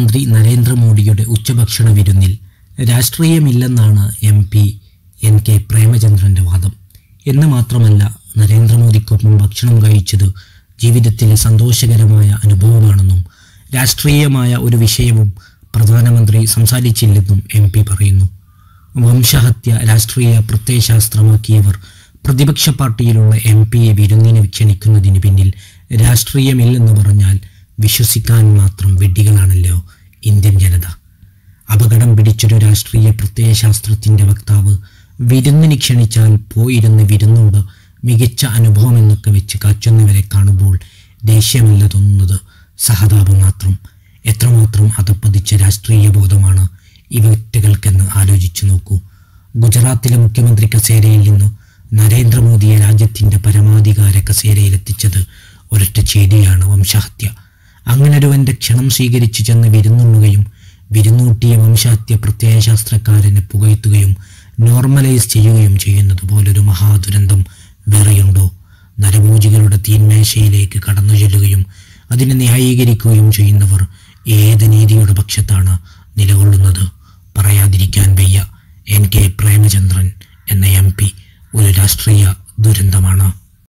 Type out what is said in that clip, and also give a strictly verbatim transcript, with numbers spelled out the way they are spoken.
പ്രധാനമന്ത്രി നരേന്ദ്രമോദിയുടെ ഉച്ചഭക്ഷണ വിരുന്നിൽ രാഷ്ട്രീയമില്ലെന്നാണ് എം പി എൻ കെ പ്രേമചന്ദ്രൻ്റെ വാദം. എന്ന് മാത്രമല്ല, നരേന്ദ്രമോദിക്കൊപ്പം ഭക്ഷണം കഴിച്ചത് ജീവിതത്തിലെ സന്തോഷകരമായ അനുഭവമാണെന്നും രാഷ്ട്രീയമായ ഒരു വിഷയവും പ്രധാനമന്ത്രി സംസാരിച്ചില്ലെന്നും എം പി പറയുന്നു. വംശഹത്യ രാഷ്ട്രീയ പ്രത്യയശാസ്ത്രമാക്കിയവർ പ്രതിപക്ഷ പാർട്ടിയിലുള്ള എം പിയെ വിരുന്നിന് ക്ഷണിക്കുന്നതിന് പിന്നിൽ രാഷ്ട്രീയമില്ലെന്ന് പറഞ്ഞാൽ വിശ്വസിക്കാൻ മാത്രം വിഡ്ഢികളാണല്ലോ ഇന്ത്യൻ ജനത. അപകടം പിടിച്ചൊരു രാഷ്ട്രീയ പ്രത്യയശാസ്ത്രത്തിൻ്റെ വക്താവ് വിരുന്നിന് ക്ഷണിച്ചാൽ പോയിരുന്ന് വിരുന്നോട് മികച്ച അനുഭവം എന്നൊക്കെ വെച്ച് കാച്ചുന്നവരെ കാണുമ്പോൾ ദേഷ്യമല്ല തോന്നുന്നത്, സഹതാപം മാത്രം. എത്രമാത്രം അധപ്പതിച്ച രാഷ്ട്രീയ ബോധമാണ് ഈ വ്യക്തികൾക്കെന്ന് ആലോചിച്ചു നോക്കൂ. ഗുജറാത്തിലെ മുഖ്യമന്ത്രി കസേരയിൽ നിന്ന് നരേന്ദ്രമോദിയെ രാജ്യത്തിൻ്റെ പരമാധികാര കസേരയിലെത്തിച്ചത് ഒരൊറ്റ ചേടിയാണ് വംശഹത്യ. അങ്ങനൊരുവൻ്റെ ക്ഷണം സ്വീകരിച്ചു ചെന്ന് വിരുന്നുണ്ണുകയും വിരുന്നൂട്ടിയ വംശഹത്യ പ്രത്യയശാസ്ത്രക്കാരനെ പുകഴ്ത്തുകയും നോർമലൈസ് ചെയ്യുകയും ചെയ്യുന്നത് പോലൊരു മഹാദുരന്തം വേറെയുണ്ടോ? നരഭോജികളുടെ തീന്മേശയിലേക്ക് കടന്നു ചെല്ലുകയും അതിനെ ന്യായീകരിക്കുകയും ചെയ്യുന്നവർ ഏത് നീതിയുടെ പക്ഷത്താണ് നിലകൊള്ളുന്നത്? പറയാതിരിക്കാൻ വയ്യ, എൻ കെ പ്രേമചന്ദ്രൻ എന്ന എം പി ഒരു രാഷ്ട്രീയ ദുരന്തമാണ്.